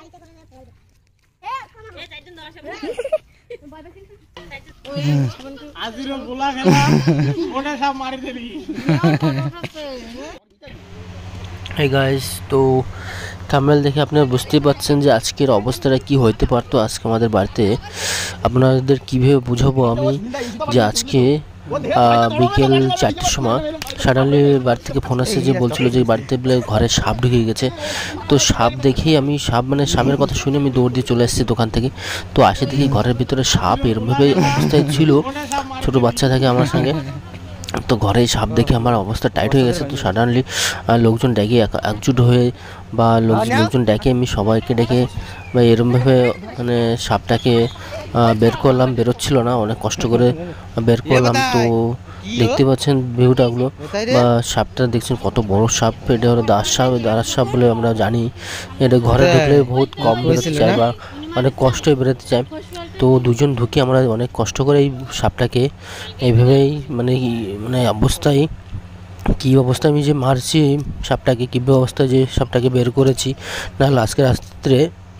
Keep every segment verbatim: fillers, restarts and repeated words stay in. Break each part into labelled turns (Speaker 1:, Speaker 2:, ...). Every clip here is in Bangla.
Speaker 1: Hey guys, তো থাম্বনেল দেখে আপনারা বুঝতেই পারছেন যে আজকের অবস্থাটা কি হইতে পারতো। আজকে আমাদের বাড়িতে আপনাদের কিভাবে বুঝাবো আমি যে আজকে বিকেল চারটের সময় সাডেনলি বাড়ি থেকে ফোন আসছে যে বলছিল যে বাড়িতে বলে ঘরে সাপ ঢুকে গেছে। তো সাপ দেখেই আমি সাপ মানে সাপের কথা শুনে আমি দৌড় দিয়ে চলে এসেছি দোকান থেকে। তো আসে দেখি ঘরের ভিতরে সাপ এরমভাবে অবস্থায় ছিল, ছোটো বাচ্চা থাকে আমার সঙ্গে। তো ঘরে সাপ দেখে আমার অবস্থা টাইট হয়ে গেছে। তো সাডেনলি লোকজন ডেকে একজুট হয়ে বা লোকজন ডেকে আমি সবাইকে ডেকে বা এরমভাবে মানে সাপটাকে বের করলাম। বেরোচ্ছিল না, অনেক কষ্ট করে বের করলাম। তো দেখতে পাচ্ছেন ভিউটাগুলো বা সাপটা দেখছেন কত বড় সাপ। এটা হলো দাস সাপ, দাস সাপ বলে আমরা জানি। এটা ঘরে ঢুকলে বহুত কম বেরোতে চায় বা অনেক কষ্টে বেরোতে চায়। তো দুজন ঢুকে আমরা অনেক কষ্ট করে এই সাপটাকে এইভাবেই মানে মানে অবস্থায় কী অবস্থায় আমি যে মারছি সাপটাকে, কী অবস্থায় যে সাপটাকে বের করেছি, নাহলে আজকে রাত্রে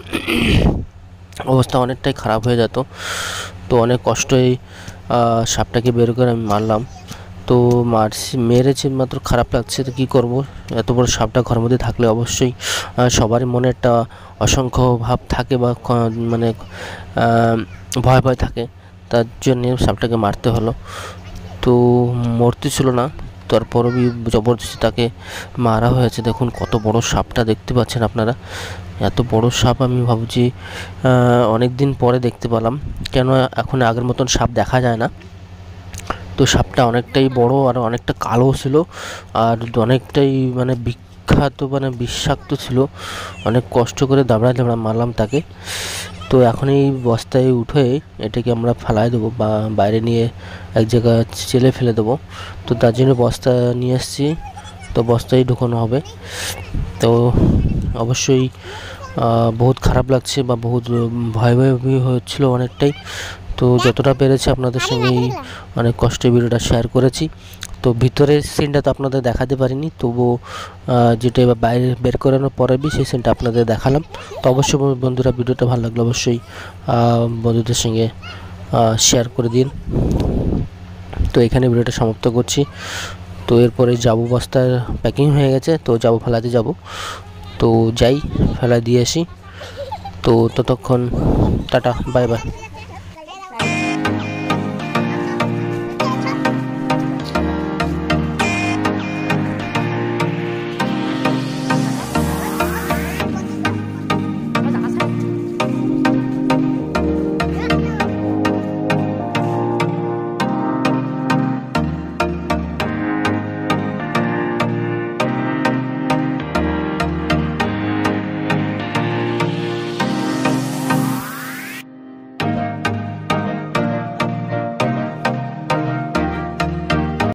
Speaker 1: অবস্থা অনেকটাই খারাপ হয়ে যেত। তো অনেক কষ্টই সাপটাকে বের করে আমি মারলাম। তো মারছি, মেরেছি, মাত্র খারাপ লাগছে। তো কী করবো, এত বড় সাপটা ঘরের মধ্যে থাকলে অবশ্যই সবারই মনে একটা অসংখ্য ভাব থাকে বা মানে ভয় ভয় থাকে। তার জন্যে সাপটাকে মারতে হলো। তো মরতে ছিল না, তারপরও জবরদস্তি তাকে মারা হয়েছে। দেখুন কত বড় সাপটা, দেখতে পাচ্ছেন আপনারা। এত বড় সাপ আমি ভাবছি অনেক দিন পরে দেখতে পেলাম, কেন এখন আগের মতন সাপ দেখা যায় না। তো সাপটা অনেকটাই বড় আর অনেকটা কালো ছিল আর অনেকটাই মানে বিখ্যাত মানে বিষাক্ত ছিল। অনেক কষ্ট করে দাবড়ায় দাবড়া মারলাম তাকে। তো এখন এই বস্তায় উঠে এটাকে আমরা ফেলাই দেবো বা বাইরে নিয়ে এক জায়গায় চেলে ফেলে দেবো। তো তার জন্য বস্তা নিয়ে এসেছি, তো বস্তায় ঢুকানো হবে। তো অবশ্যই বহুত খারাপ লাগছে বা বহুত ভয় ভয় হচ্ছিলো অনেকটাই। তো যতটা পেরেছি আপনাদের সঙ্গেই অনেক কষ্টে ভিডিওটা শেয়ার করেছি। তো ভিতরের সিনটা তো আপনাদের দেখাতে পারিনি, তবুও যেটা এবার বাইরে বের করানোর পরে বি সেই সিনটা আপনাদের দেখালাম। তো অবশ্যই বন্ধুরা ভিডিওটা ভালো লাগলে অবশ্যই বন্ধুদের সঙ্গে শেয়ার করে দিন। তো এখানে ভিডিওটা সমাপ্ত করছি। তো এরপরে যাবো, বস্তার প্যাকিং হয়ে গেছে, তো যাবো ফেলাতে যাব। তো যাই ফেলা দিয়ে আসি। তো ততক্ষণ টাটা, বাই বাই।